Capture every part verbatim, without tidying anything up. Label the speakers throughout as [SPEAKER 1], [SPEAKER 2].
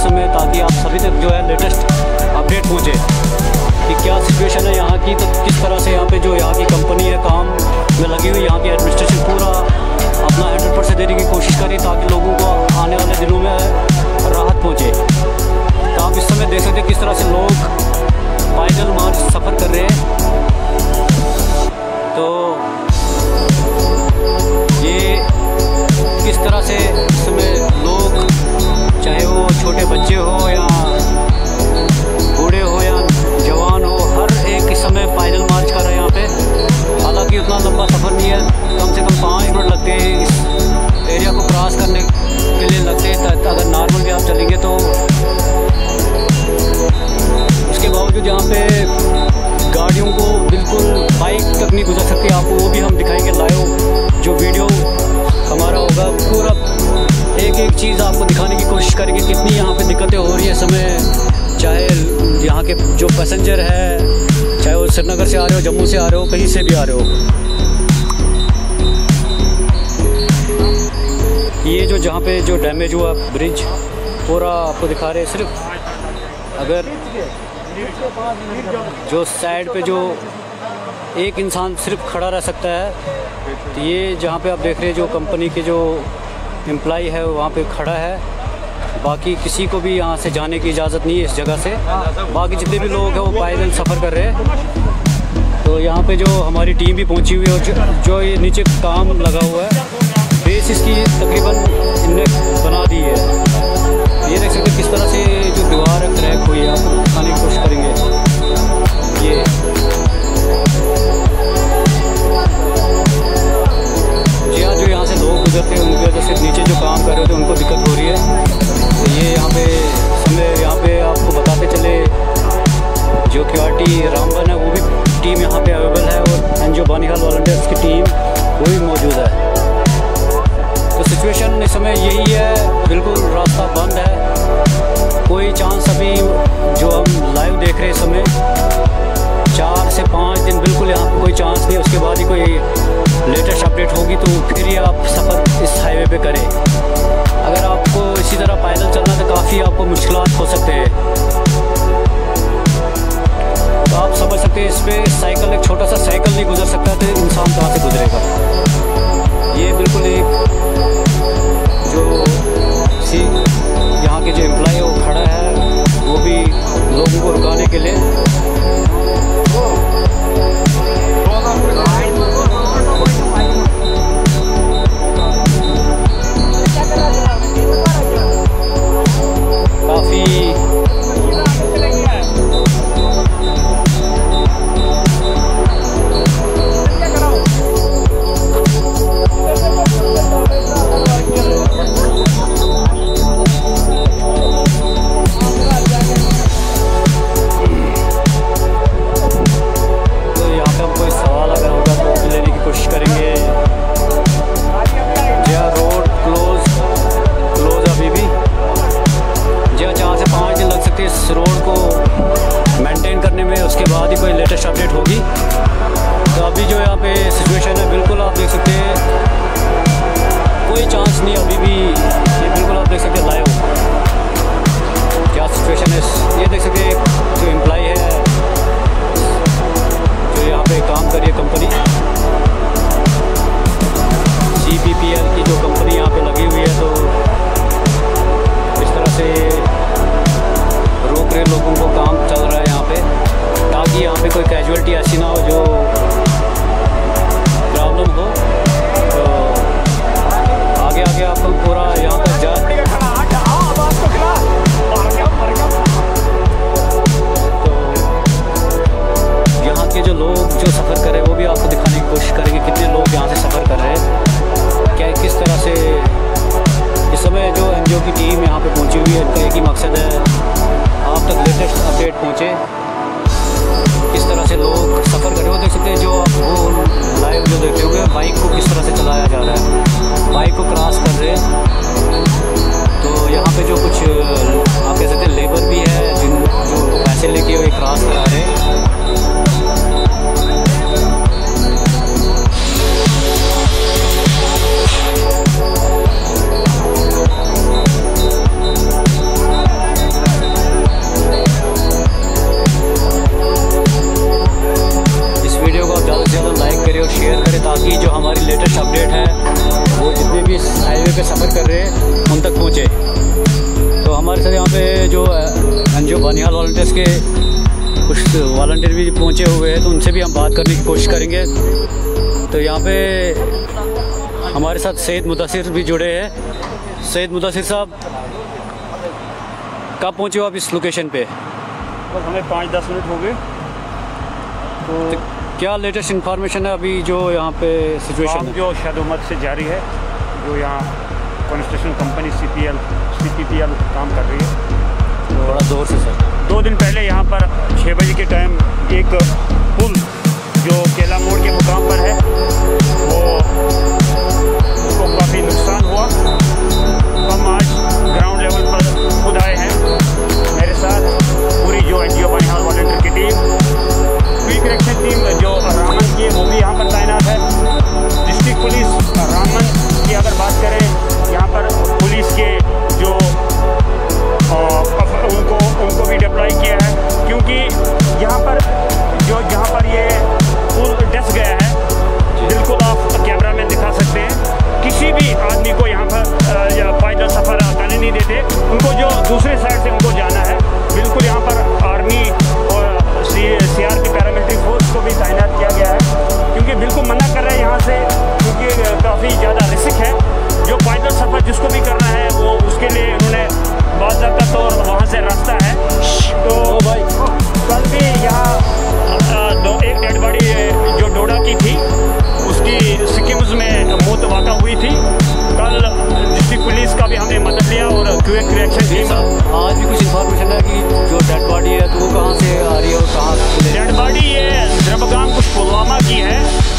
[SPEAKER 1] समय, ताकि आप सभी तक जो है लेटेस्ट अपडेट पहुँचे कि क्या सिचुएशन है यहाँ की, तो किस तरह से यहाँ पे जो यहाँ की कंपनी है काम में लगी हुई, यहाँ की एडमिनिस्ट्रेशन पूरा अपना हंड्रेड परसेंट देने की कोशिश करी ताकि लोगों को आने वाले दिनों में राहत पहुँचे। तो आप इस समय देख सकते हैं किस तरह से लोग पैदल मार्च सफ़र कर रहे हैं। तो ये किस तरह से इस समय लोग, चाहे वो छोटे बच्चे हो या बूढ़े हो या जवान हो, हर एक इस समय पैदल मार्च कर रहे हैं यहाँ पे। हालांकि उतना लंबा सफ़र नहीं है, कम से कम पाँच मिनट लगते हैं इस एरिया को क्रॉस करने के लिए लगते हैं। अगर नॉर्मल भी आप चलेंगे तो उसके बावजूद यहाँ पे गाड़ियों को बिल्कुल बाइक तक नहीं गुजर सकती। आपको वो भी हम दिखाएंगे लाइव, जो वीडियो हमारा होगा पूरा एक एक चीज़ आपको दिखाने की कोशिश करेंगे कितनी यहाँ पे दिक्कतें हो रही है समय। चाहे यहाँ के जो पैसेंजर है, चाहे वो श्रीनगर से आ रहे हो, जम्मू से आ रहे हो, कहीं से भी आ रहे हो। ये जो जहाँ पे जो डैमेज हुआ ब्रिज पूरा आपको दिखा रहे हैं। सिर्फ अगर जो साइड पे जो एक इंसान सिर्फ खड़ा रह सकता है, तो ये जहाँ पे आप देख रहे हैं जो कंपनी के जो एम्प्लॉय है वहाँ पे खड़ा है। बाकी किसी को भी यहाँ से जाने की इजाज़त नहीं है इस जगह से। बाकी जितने भी लोग हैं वो पैदल सफ़र कर रहे हैं। तो यहाँ पे जो हमारी टीम भी पहुँची हुई है और जो, जो ये नीचे काम लगा हुआ है, बेस इसकी तकरीबन इनने बना दी है। ये देख सकते किस तरह से जो दीवार है क्रैक हुई है, आपको दिखाने की कोशिश करेंगे। ये जी हाँ, जो यहाँ से लोग गुजरते हैं उनकी वजह से नीचे जो काम कर रहे थे उनको दिक्कत हो रही है। तो ये यहाँ पे समय यहाँ पे आपको बताते चले, जो क्यू आर टी रामबन है वो भी टीम यहाँ पे अवेलेबल है, और N G O Banihal volunteers की टीम वो भी मौजूद है। तो सिचुएशन इस समय यही है, बिल्कुल रास्ता बंद है। कोई चांस अभी जो हम लाइव देख रहे हैं इस समय, चार से पाँच दिन बिल्कुल यहाँ पर कोई चांस नहीं। उसके बाद ही कोई लेटेस्ट अपडेट होगी तो फिर ही आप सफ़र इस हाईवे पे करें। अगर आपको इसी तरह पैदल चलना तो काफ़ी आपको मुश्किलात हो सकते हैं। तो आप समझ सकते हैं इस पर साइकिल, एक छोटा सा साइकिल नहीं गुजर सकता तो इंसान कहाँ से गुजरेगा। ये बिल्कुल एक जो सी यहाँ के जो एम्प्लॉय है वो खड़ा है, वो भी लोगों को रुकाने के लिए। काफ़ी अपडेट होगी। तो अभी जो यहाँ पे सिचुएशन है बिल्कुल आप देख सकते हैं, कोई चांस नहीं अभी भी। ये बिल्कुल आप देख सकते हैं लाइव क्या सिचुएशन है। ये देख सकते हैं जो एम्प्लॉय है जो यहाँ पे काम कर रही है company C P P L की, जो कंपनी यहाँ पे लगी हुई है, तो इस तरह से रोक रहे लोगों को, काम चल रहा है यहाँ पे ताकि यहाँ पे कोई कैजुअलिटी ऐसी ना हो जो प्रॉब्लम हो। तो आगे आगे आपको पूरा यहाँ तक जा तो यहाँ के जो लोग जो सफ़र कर रहे हैं वो भी आपको दिखाने की कोशिश करेंगे कितने लोग यहाँ से सफ़र कर रहे हैं, क्या किस तरह से। इस समय जो एन जी ओ की टीम यहाँ पे पहुँची हुई है, इनका एक ही मकसद है आप तक लेटेस्ट अपडेट पहुँचे, किस तरह से लोग सफ़र कर रहे हो। देख सकते हैं जो आप वो लाइव जो देख रहे होंगे, बाइक को किस तरह से चलाया जा रहा है, बाइक को क्रॉस कर रहे हैं। तो यहाँ पे जो कुछ आप कह सकते हैं लेबर भी है जिन जो पैसे लेके हुए क्रॉस करा रहे हैं। हाईवे पे सफ़र कर रहे हैं उन तक पहुँचे। तो हमारे साथ यहाँ पे जो N G O Banihal volunteers के कुछ वॉलंटियर भी पहुँचे हुए हैं, तो उनसे भी हम बात करने की कोशिश करेंगे। तो यहाँ पे हमारे साथ सैयद मुदस्सिर भी जुड़े हैं। सैयद मुदस्सिर साहब, कब पहुँचे हो आप इस लोकेशन पे?
[SPEAKER 2] बस हमें पाँच दस मिनट हो गए। तो,
[SPEAKER 1] तो क्या लेटेस्ट इन्फॉर्मेशन है अभी जो यहाँ पे सिचुएशन है?
[SPEAKER 2] जो शदुमत से जारी है, जो यहाँ construction company C P L C P P L काम कर रही है।
[SPEAKER 1] तो बड़ा जोर से सर,
[SPEAKER 2] दो दिन पहले यहाँ पर छः बजे के टाइम एक पुल जो केला मोड़ के मुकाम पर है वो उसको काफ़ी नुकसान हुआ। हम आज ग्राउंड लेवल पर खुद आए हैं, मेरे साथ पूरी जो N G O Banihal volunteer की टीम, क्विक रिएक्शन टीम जो रामन की है वो भी यहाँ पर तैनात है। डिस्ट्रिक्ट पुलिस रामन की अगर बात करें, यहाँ पर पुलिस के जो उनको उनको भी डिप्लॉय किया है, क्योंकि यहाँ पर जो जहाँ पर ये पुल डस गया है, बिल्कुल आप कैमरा में दिखा सकते हैं, किसी भी आदमी को यहाँ पर पैदल सफ़र करने नहीं देते। उनको जो दूसरे साइड से उनको जाना है, बिल्कुल यहाँ पर आर्मी और C R P paramilitary force को भी तैनात किया गया है, क्योंकि बिल्कुल मना कर रहे हैं यहाँ से, क्योंकि काफ़ी ज़्यादा रिस्क है। जो पैदल सफ़र जिसको भी करना है वो उसके लिए उन्होंने बाज़ाब्ता तौर वहाँ से रास्ता है। तो भाई कल भी यहाँ दो एक डेड बॉडी जो डोडा की थी उसकी सिक्किम्स में मौत वाक़ा हुई थी। कल डिस्ट्रिक्ट पुलिस का भी हमने मदद लिया और क्विक रिएक्शन टीम।
[SPEAKER 1] आज भी कुछ इन्फॉर्मेशन है कि जो डेड बॉडी है तो वो कहाँ से आ रही है और कहाँ?
[SPEAKER 2] डेड बॉडी ये द्रबगाम कुछ पुलवामा की है।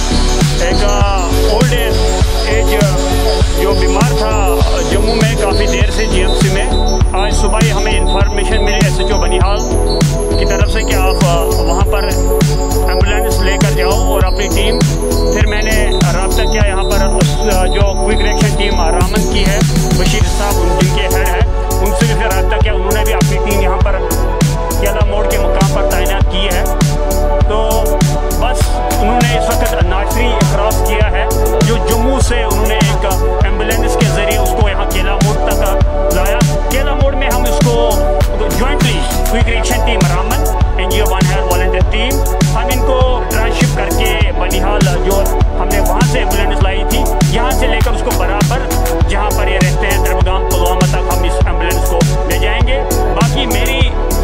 [SPEAKER 2] एक ओल्ड एज जो बीमार था जम्मू में काफ़ी देर से जी एम सी में, आज सुबह ही हमें इन्फॉर्मेशन मिली एस एच ओ बनिहाल की तरफ से कि आप वहाँ पर एम्बुलेंस लेकर जाओ और अपनी टीम। फिर मैंने रब्ता किया यहाँ पर जो क्विक रिएक्शन टीम रामन की है, बशीर साहब जिनके हेड है, उनसे भी फिर रब्ता किया। उन्होंने भी अपनी टीम यहाँ पर केला मोड़ के मुकाम पर तैनात की है। तो बस उन्होंने इस वक्त नाचरी क्रॉस किया है, जो जम्मू से उन्होंने एक एम्बुलेंस के ज़रिए उसको यहाँ केला मोड़ तक लाया। केला मोड़ में हम इसको jointly quick reaction team Ramban, N G O Banihal volunteer team, हम इनको ट्रांसशिप करके बनिहाल जो हमने वहाँ से एम्बुलेंस लाई थी, यहाँ से लेकर उसको बराबर जहाँ पर ये रहते हैं द्रबगाम पुलवामा तक हम इस एम्बुलेंस को ले जाएंगे। बाकी मेरी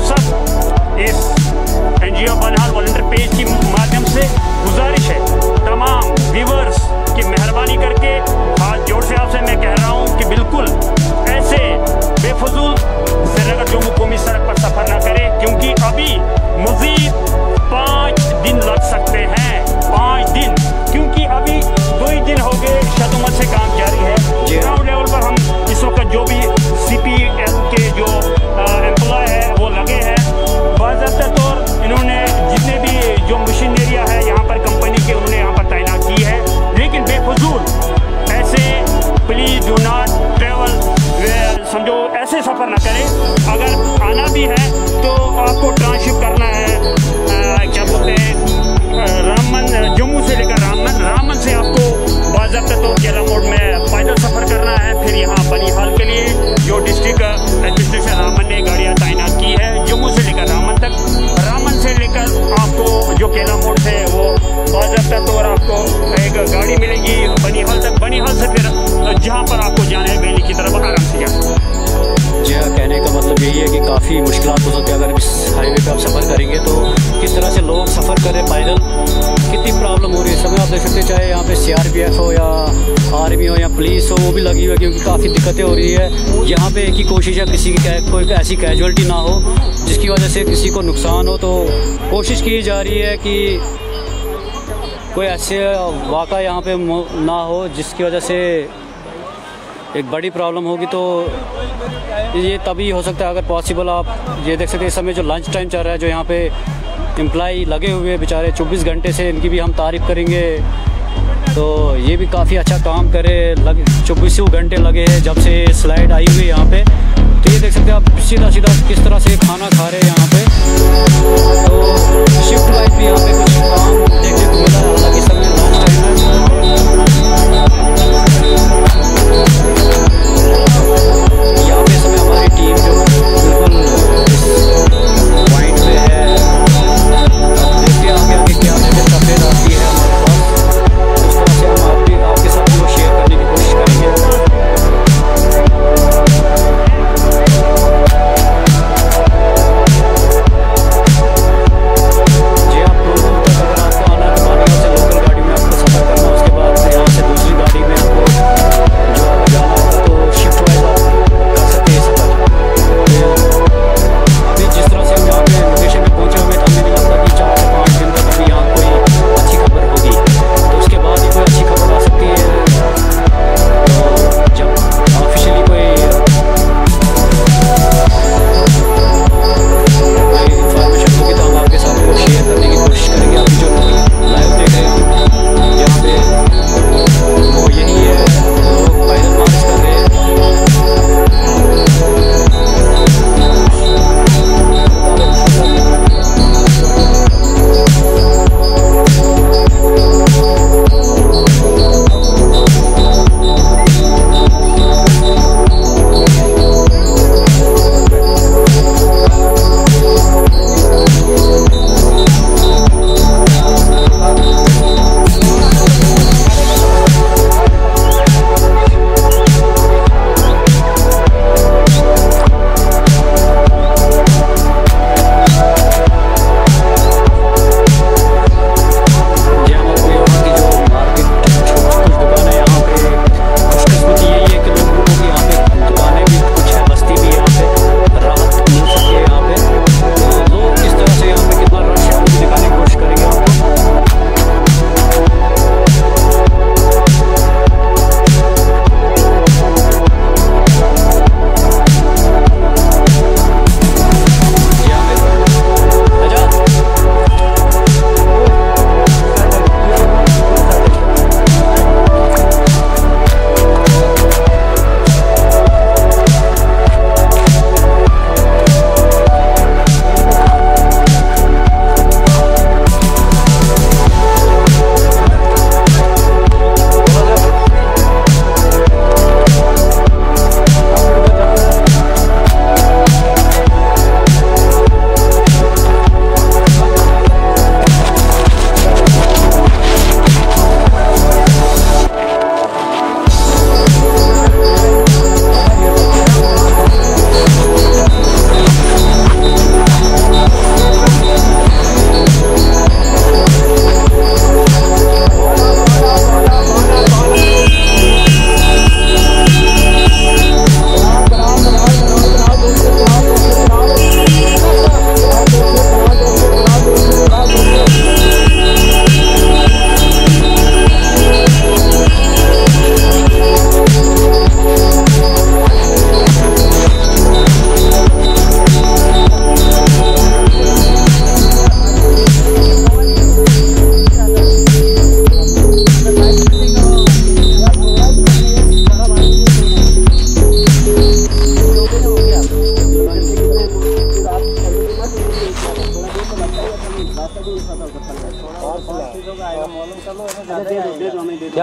[SPEAKER 2] सब इस N G O Banihal volunteer page की माध्यम से गुजारिश है तमाम व्यूवर्स की, मेहरबानी करके हाथ जोड़ से आपसे मैं कह रहा हूँ कि बिल्कुल ऐसे बेफजूल श्रीनगर जम्मू कौमी सड़क पर सफ़र ना करें, क्योंकि अभी मज़ीद पाँच दिन लग सकते हैं। पाँच दिन, क्योंकि अभी दो ही दिन हो गए शदुमत से काम जारी है। ग्राउंड लेवल पर हम इस वक्त जो भी सी पी एल के जो एम्प्लॉय है वो लगे हैं, बाज़ाब्ता तौर इन्होंने जितने भी जो मशीनरियाँ है यहाँ पर कंपनी के उन्होंने यहाँ पर तैनात की है। लेकिन बेफजूल ऐसे प्लीज़ डू नॉट ट्रेवल, समझो ऐसे सफ़र ना करें। अगर आना भी है तो आपको ट्रांसशिप करना है, आ, क्या बोलते हैं, रामन, जम्मू से लेकर रामन, रामन से आपको बाज़ाब्ता तौर केला मोड़ में पैदल सफ़र करना है। फिर यहाँ बनिहाल के लिए जो डिस्ट्रिक्ट एडमिनिस्ट्रेशन रामन ने गाड़ियाँ तैनात की है, जम्मू से लेकर रामन तक, रामन से लेकर आपको जो केला मोड़ से वो बाज़ाब्ता तौर आपको एक गाड़ी मिलेगी बनिहाल तक, बनिहाल से फिर जहाँ पर आपको जाना है वैली की तरफ आराम से जाए।
[SPEAKER 1] जी हाँ, कहने का मतलब यही है कि काफ़ी मुश्किलात हो सकती है अगर इस हाईवे पे आप सफ़र करेंगे तो। किस तरह से लोग सफ़र करें पैदल, कितनी प्रॉब्लम हो रही है। समय आप देख सकते हैं, चाहे यहाँ पे सी आर पी एफ हो या आर्मी हो या पुलिस हो, वो भी लगी हुई है, क्योंकि काफ़ी दिक्कतें हो रही है। यहाँ पे एक ही कोशिश है किसी की कोई ऐसी कैजुअल्टी ना हो जिसकी वजह से किसी को नुकसान हो। तो कोशिश की जा रही है कि कोई ऐसे वाक़ा यहाँ पे ना हो जिसकी वजह से एक बड़ी प्रॉब्लम होगी। तो ये तभी हो सकता है अगर पॉसिबल। आप ये देख सकते हैं इस समय जो लंच टाइम चल रहा है, जो यहाँ पे एम्प्लॉई लगे हुए बेचारे चौबीस घंटे से, इनकी भी हम तारीफ़ करेंगे। तो ये भी काफ़ी अच्छा काम करे, लग चौबीसों घंटे लगे हैं जब से स्लाइड आई हुई है यहाँ पे। तो ये देख सकते हैं आप सीधा सीधा किस तरह से खाना खा रहे हैं यहाँ पे। तो शिफ्ट वाइज भी यहाँ पे कुछ काम देखने को मिला है, हालांकि समय लंच टाइम है।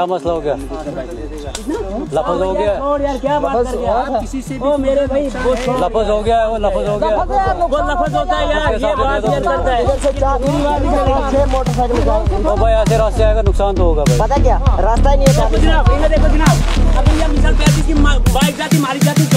[SPEAKER 1] क्या मसला हो गया? लफज हो गया
[SPEAKER 3] और यार क्या बात कर रहे आप किसी से भी? ओ मेरे भाई
[SPEAKER 1] लफज हो गया है, वो लफज हो गया,
[SPEAKER 3] वो लफज होता है यार, ये बात यार करता है।
[SPEAKER 4] मोटरसाइकिल
[SPEAKER 1] ओ भाई ऐसे रास्ते आएगा नुकसान तो होगा भाई।
[SPEAKER 4] पता क्या रास्ता ही नहीं है
[SPEAKER 3] जनाब, इन्हें देखो जनाब, अगर ये मिसाल पे आती कि बाइक जाती मारी जाती